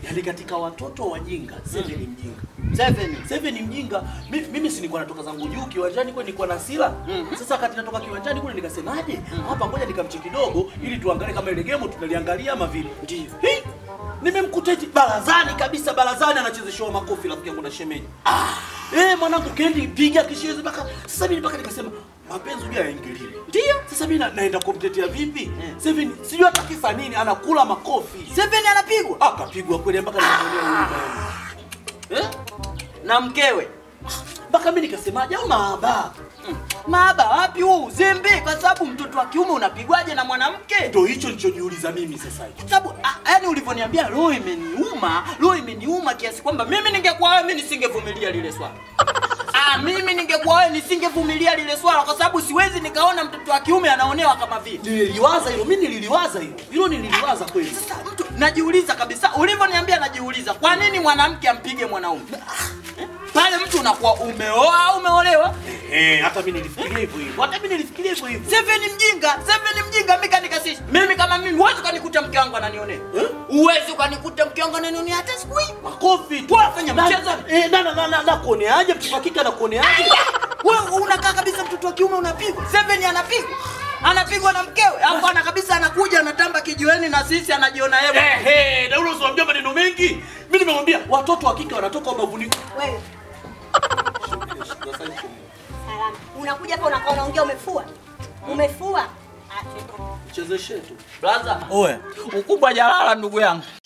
Yaani katika watoto wajinga, 7 ni mjinga. 7 ni mjinga. Mimi si nilikuwa natoka zangu juu kiwanjani kwa nilikuwa na hasira. Sasa wakati natoka kiwanjani kule nikasemaje? Hapa ngoja nikamche kidogo ili tuangalie kama ile game tunaliangalia ama vipi. Ndio. Nimemkuta eti barazani kabisa, barazani anachezeshwa makofi rafiki yangu na shemeji. Mwanangu kendi piga kishizi mpaka sasa mimi mpaka nikasema mapenzi juu yaingiliwe. Ndio. Sasa mimi naenda kumtetea vipi? 7 sijui hata kisa nini anakula makofi. 7 anapigwa? Akapigwa kweli mpaka nimeonea huyu. Na mkewe. Mpaka mimi nikasemaje au mahaba? Mahaba wapi huu? Uzembe kwa sababu mtoto wa kiume unapigwaje na mwanamke? Ndio hicho nilichojiuliza mimi sasa hivi. Sababu yani ulivyoniambia roho imeniuma kiasi kwamba mimi ningekuwa wewe mimi nisingevumilia lile swala. Mimi ningekuwa wewe nisingevumilia lile swala kwa sababu siwezi nikaona mtoto wa kiume anaonewa kama vile. Nililiwaza hilo, mimi nililiwaza hilo. Hilo nililiwaza kweli. Sasa mtu najiuliza kabisa, ulivyoniambia najiuliza, kwa nini mwanamke ampige mwanaume? Pale mtu unakuwa umeoa au umeolewa? Hata mimi nilifikiria hivyo hivyo. Hata mimi nilifikiria hivyo hivyo. 7 ni mjinga mimi kanikasisha. Mimi kama mimi huwezi kanikuta mke wangu ananionea. Huwezi kanikuta mke wangu ananionea hata siku hii. Makofi tu. Wafanya mchezo. Na kuoneaje mtoto wa kike anakuoneaje? Wewe unakaa kabisa mtoto wa kiume unapigwa. 7 anapigwa. Anapigwa na mkewe. Hapo ana kabisa anakuja anatamba kijiweni na sisi anajiona yeye. Na ule usiambia maneno mengi. Mimi nimemwambia watoto wa kike wanatoka ubavuni. Wewe. Salama. Unakuja hapa unaongea umefua. Umefua. Chezeshe tu. Brother, oe. Ukubwa jalala ndugu yangu.